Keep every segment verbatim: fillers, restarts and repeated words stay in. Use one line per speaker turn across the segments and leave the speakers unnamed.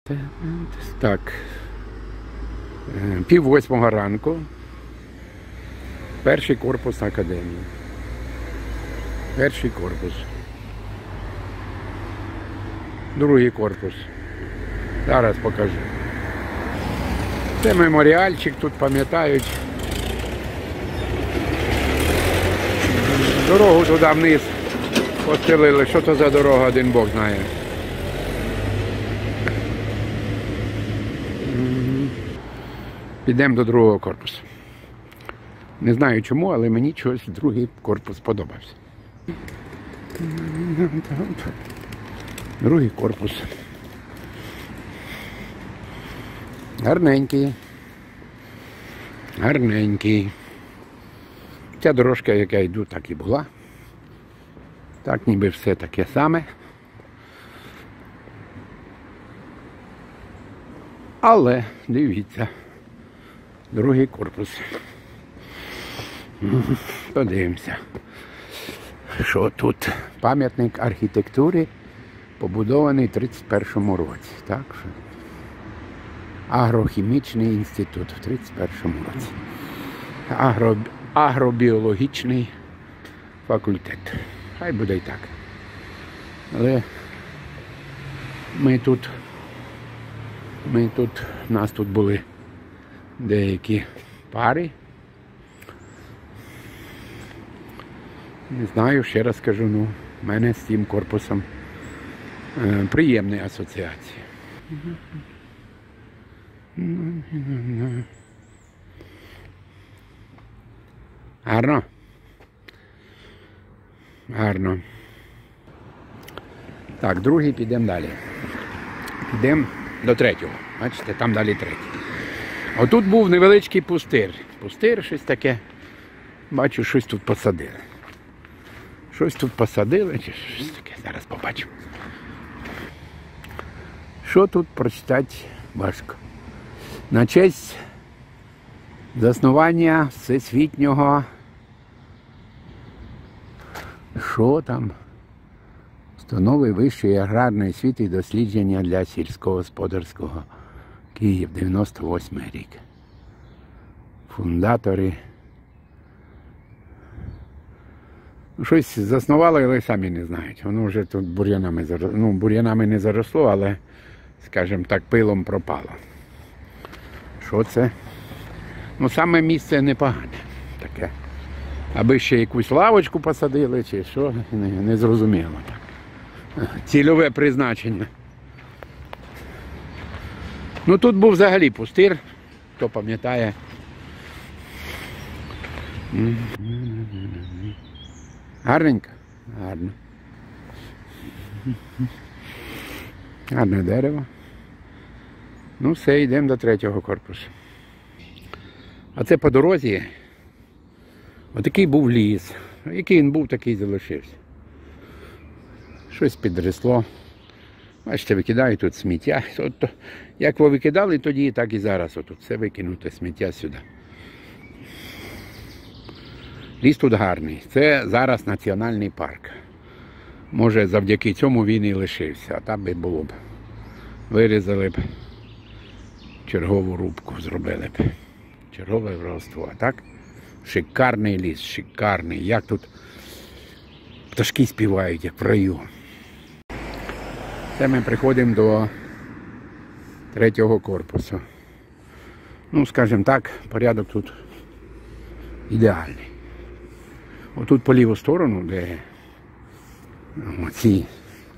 Так, пів восьмого ранку, перший корпус академії. Перший корпус. Другий корпус. Зараз покажу. Це меморіальчик, тут пам'ятають. Дорогу туди вниз постелили. Що то за дорога, один Бог знає. Підемо до другого корпусу. Не знаю чому, але мені чогось другий корпус подобався. Другий корпус. Гарненький. Гарненький. Ця дорожка, яка йду, так і була. Так ніби все таке саме. Але, дивіться, другий корпус. Подивимося, що тут пам'ятник архітектури, побудований в тридцять першому році. Так? Агрохімічний інститут в тридцять першому році. Агро... Агробіологічний факультет. Хай буде і так. Але ми тут, ми тут, у нас тут були деякі пари. Не знаю, ще раз кажу, ну, в мене з цим корпусом е, приємні асоціації. Гарно. Гарно. Так, другий, підемо далі. Підемо до третього. Бачите, там далі третій. Отут був невеличкий пустир. Пустир, щось таке. Бачу, щось тут посадили. Щось тут посадили, чи щось таке, зараз побачимо. Що тут прочитати важко. На честь заснування всесвітнього, що там, установи вищої аграрної освіти і дослідження для сільськогосподарського Київ, дев'яносто восьмий рік. Фундатори. Щось заснували, але самі не знають. Воно вже тут бур'янами заросло. Ну, бур'янами не заросло, але, скажімо так, пилом пропало. Що це? Ну, саме місце непогане таке. Аби ще якусь лавочку посадили, чи що, не, не зрозуміло так. Цільове призначення. Ну, тут був взагалі пустир, хто пам'ятає. Гарненько? Гарно. Гарне дерево. Ну все, йдемо до третього корпусу. А це по дорозі. Отакий був ліс. Який він був, такий залишився. Щось підросло. Бачите, викидають тут сміття. От, як ви викидали тоді, так і зараз. Отут все викинуте сміття сюди. Ліс тут гарний. Це зараз національний парк. Може, завдяки цьому він і лишився. А там би було б. Вирізали б. Чергову рубку зробили б. Чергове виробство. А так? Шикарний ліс, шикарний. Як тут пташки співають, як в раю. Це ми приходимо до третього корпусу. Ну, скажімо так, порядок тут ідеальний. Отут по ліву сторону, де ці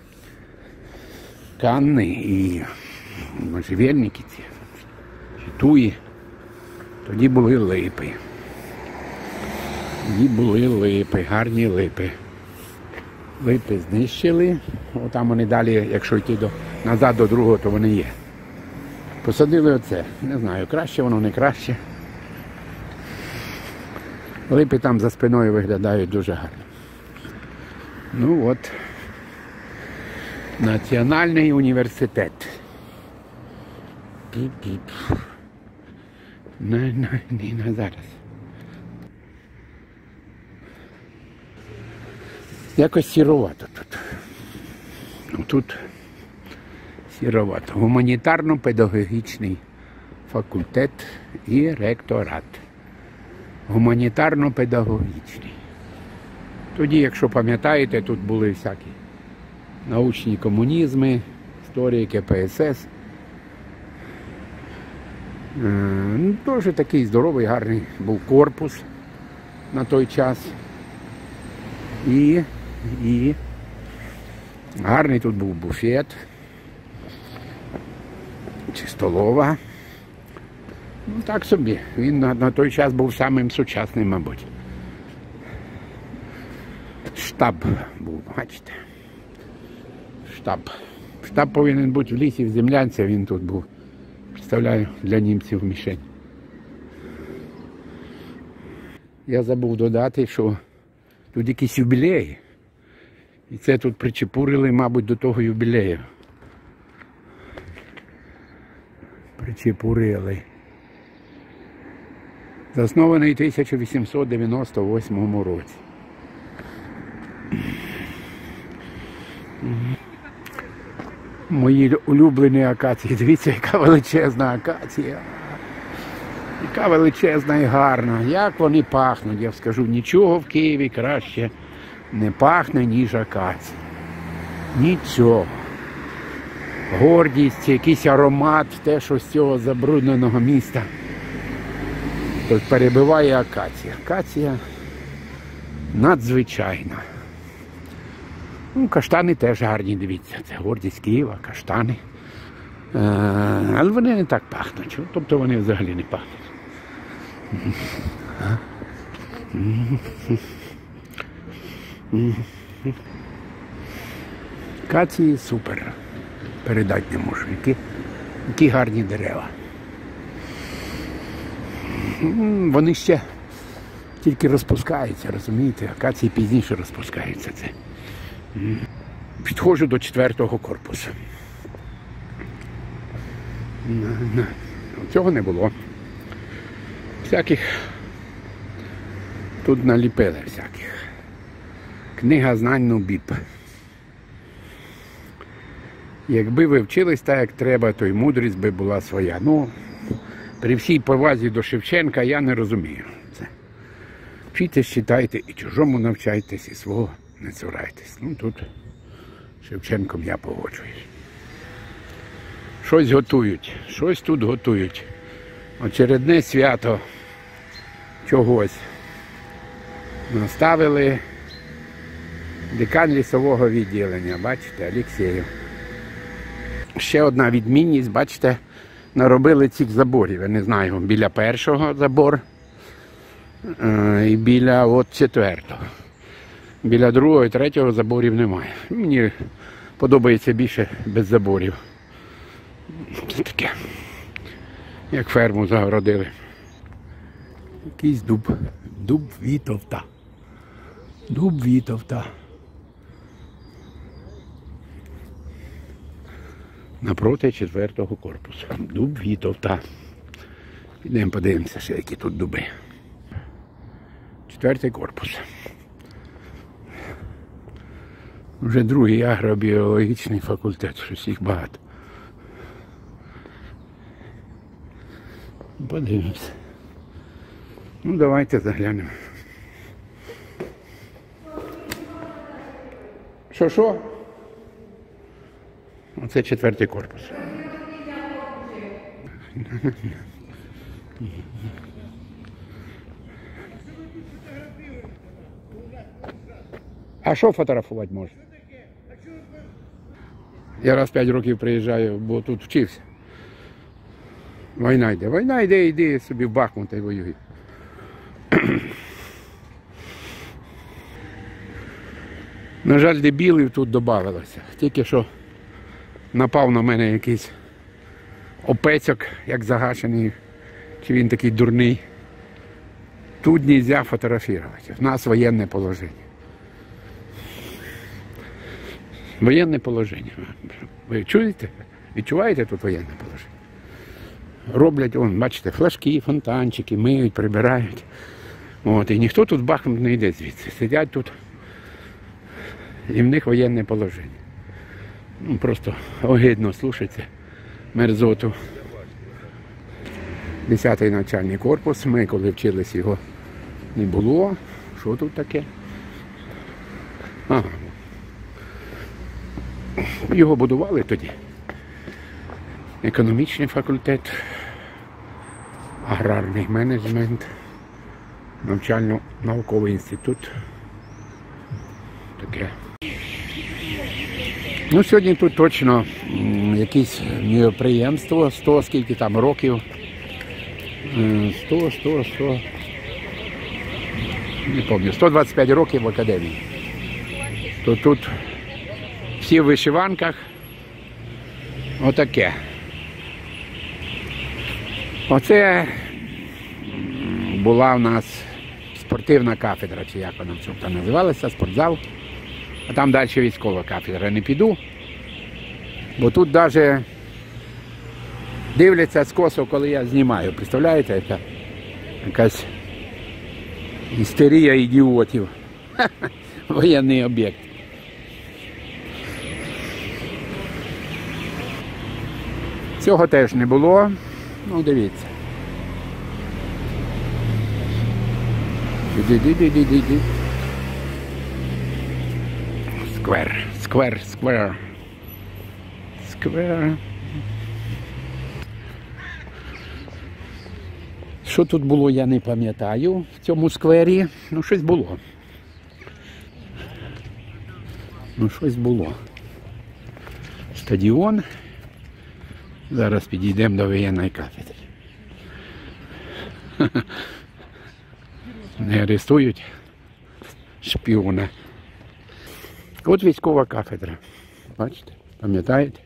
канни і можжевельники ці, туї, тоді були липи. Тоді були липи, гарні липи. Липи знищили, отам вони далі, якщо йти до, назад до другого, то вони є. Посадили оце, не знаю, краще воно, не краще. Липи там за спиною виглядають дуже гарно. Ну от, Національний університет. Піп-піп. Не, не, не, не зараз. Якось сіровато тут. Тут Сіровато. Гуманітарно-педагогічний факультет і ректорат. Гуманітарно-педагогічний. Тоді, якщо пам'ятаєте, тут були всякі научні комунізми, історії ке пе ес ес. Ну, теж такий здоровий, гарний був корпус на той час. І, і гарний тут був буфет, чи столова. Ну так собі. Він на, на той час був самим сучасним, мабуть. Штаб був, бачите. Штаб. Штаб повинен бути в лісі, в землянці, він тут був. Представляю, для німців мішень. Я забув додати, що тут якісь юбілеї. І це тут причепурили, мабуть, до того юбілею. Причепурили. Заснований в тисяча вісімсот дев'яносто восьмому році. Мої улюблені акації. Дивіться, яка величезна акація. Яка величезна і гарна. Як вони пахнуть, я скажу, нічого в Києві краще не пахне, ніж акація. Нічого. Гордість, якийсь аромат, те, що з цього забрудненого міста тут перебиває акація. Акація надзвичайна. Ну, каштани теж гарні, дивіться. Це гордість Києва, каштани. Е, але вони не так пахнуть. Тобто вони взагалі не пахнуть. Акації супер. Передати не можу. Які, які гарні дерева. Вони ще тільки розпускаються, розумієте? Акації пізніше розпускаються. Це. Підходжу до четвертого корпусу. Цього не було. Всяких тут наліпили всяких. Книга знань Нубіп. Якби ви вчились так, як треба, то й мудрість би була своя. Ну, при всій повазі до Шевченка я не розумію це. Вчитесь, читайте, і чужому навчайтесь, і свого не цурайтесь. Ну, тут Шевченком я погоджуюсь. Щось готують, щось тут готують. Очередне свято чогось. Наставили декан лісового відділення, бачите, Алєксєєв. Ще одна відмінність, бачите, наробили цих заборів. Я не знаю, біля першого забор і біля от четвертого. Біля другого і третього заборів немає. Мені подобається більше без заборів. Це таке, як ферму загородили. Якийсь дуб. Дуб Вітовта. Дуб Вітовта. Напроти четвертого корпусу. Дуб Вітовта. Підемо подивимося ще, які тут дуби. Четвертий корпус. Вже другий агробіологічний факультет, щось їх багато. Подивимося. Ну, давайте заглянемо. Що-що? Оце четвертий корпус. А що фотографувати можна? Я раз п'ять років приїжджаю, бо тут вчився. Війна йде. Війна йде, йди собі в Бахмут і воюй. На жаль, дебілів тут додавалося. Тільки що напав на мене якийсь опецьок, як загашений, чи він такий дурний. Тут не можна фотографувати. В нас воєнне положення. Воєнне положення. Ви чуєте? Відчуваєте тут воєнне положення? Роблять, вон, бачите, флажки, фонтанчики, миють, прибирають. От, і ніхто тут в Бахмут не йде звідси. Сидять тут, і в них воєнне положення. Ну, просто огидно слушайте мерзоту. Десятий навчальний корпус. Ми, коли вчились, його не було. Що тут таке? Ага. Його будували тоді. Економічний факультет, аграрний менеджмент, навчально-науковий інститут. Таке. Ну, сьогодні тут точно якесь міроприємство, сто скільки там років. сто, сто, сто. Не пам'ятаю, сто двадцять п'ять років в академії. То тут всі в вишиванках. Отаке. Оце була в нас спортивна кафедра, чи як вона там називалася, спортзал. А там далі військова кафедра. Не піду, бо тут навіть дивляться скосо, коли я знімаю. Представляєте, яка якась істерія ідіотів. Воєнний об'єкт. Цього теж не було. Ну, дивіться. Ді-ді-ді-ді-ді-ді. Сквер, сквер, сквер. Сквер. Що тут було, я не пам'ятаю в цьому сквері. Ну, щось було. Ну, щось було. Стадіон. Зараз підійдемо до воєнної кафедри. Не арестують шпіона. От військова кафедра. Бачите? Пам'ятаєте?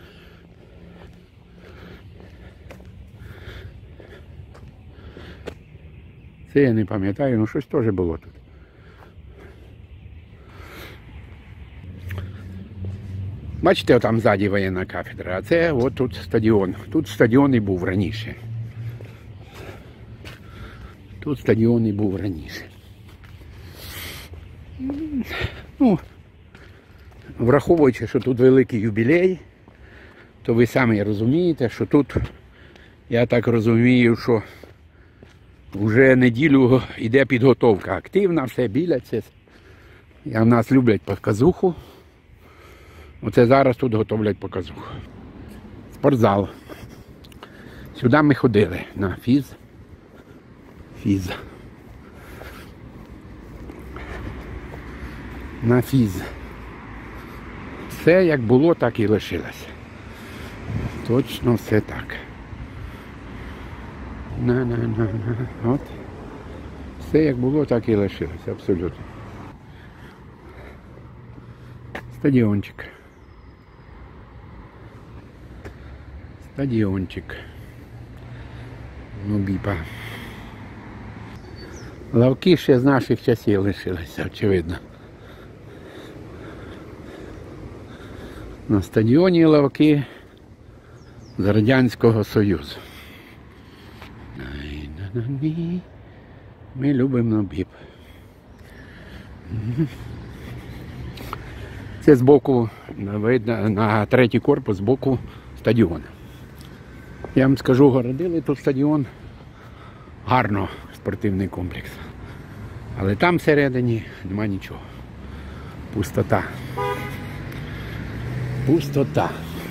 Це я не пам'ятаю, ну щось теж було тут. Бачите, там ззаді воєнна кафедра, а це от тут стадіон. Тут стадіон і був раніше. Тут стадіон і був раніше. Ну, враховуючи, що тут великий юбілей, то ви самі розумієте, що тут, я так розумію, що вже неділю йде підготовка активна, все біляться. А в нас люблять показуху. Оце зараз тут готовлять показуху. Спортзал. Сюди ми ходили на фіз. Фіз. На фіз. Все як було, так і лишилося. Точно все так. На-на-на-на. От. Все як було, так і лишилося. Абсолютно. Стадіончик. Стадіончик. Ну, біпа. Лавки ще з наших часів лишилися, очевидно. На стадіоні лавки з Радянського Союзу. Ми любимо біп. Це збоку, видно, на третій корпус збоку стадіону. Я вам скажу, городили тут стадіон гарно, спортивний комплекс. Але там всередині нема нічого. Пустота. Пустота.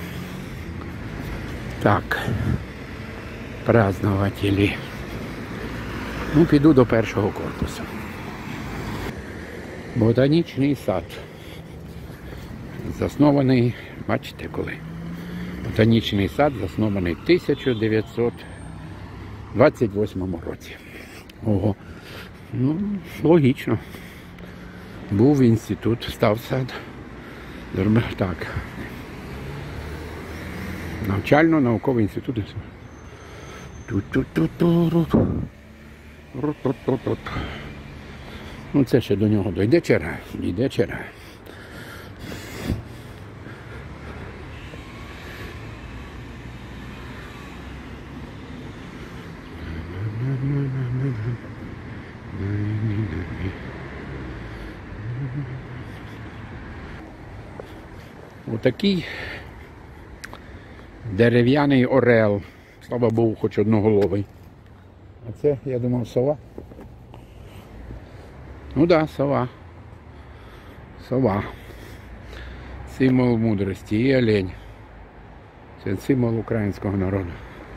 Так. Празднователі. Ну, піду до першого корпусу. Ботанічний сад. Заснований, бачите коли? Ботанічний сад заснований в тисяча дев'ятсот двадцять восьмому році. Ого. Ну, логічно. Був інститут, став сад. Так. Навчально-науковий інститут. Ну, це ще до нього дойде черга. Дійде черга. Отакий дерев'яний орел. Слава Богу, хоч одноголовий. А це, я думав, сова. Ну так, да, сова. Сова. Символ мудрості і олень. Це символ українського народу.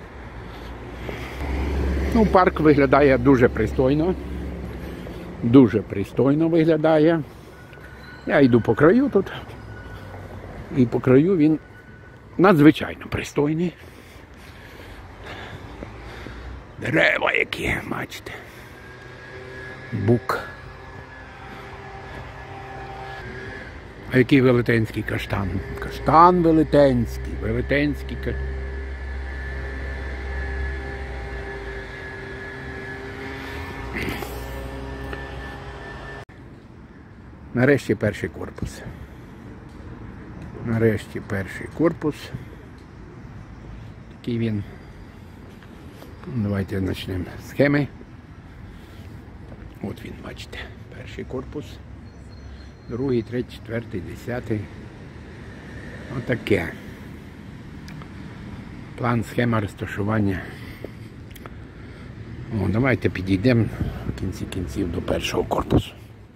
Ну, парк виглядає дуже пристойно. Дуже пристойно виглядає. Я йду по краю тут. І по краю він надзвичайно пристойний. Дерева які, бачите. Бук. А який велетенський каштан? Каштан велетенський, велетенський каштан. Нарешті перший корпус. Нарешті перший корпус. Такий він. Давайте почнемо з схеми. От він, бачите, перший корпус. Другий, третій, четвертий, десятий. Отаке. План, схема розташування. О, давайте підійдемо в кінці кінців до першого корпусу.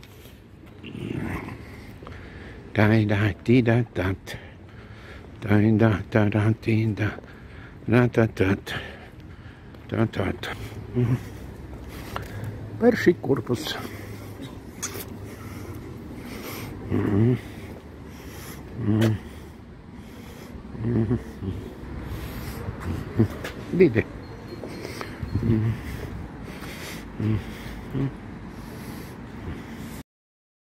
Тай-да-ті-да-тат. Тай-да-та-да-ті-да. На-та-тат. Та-тат. Перший корпус. Іди.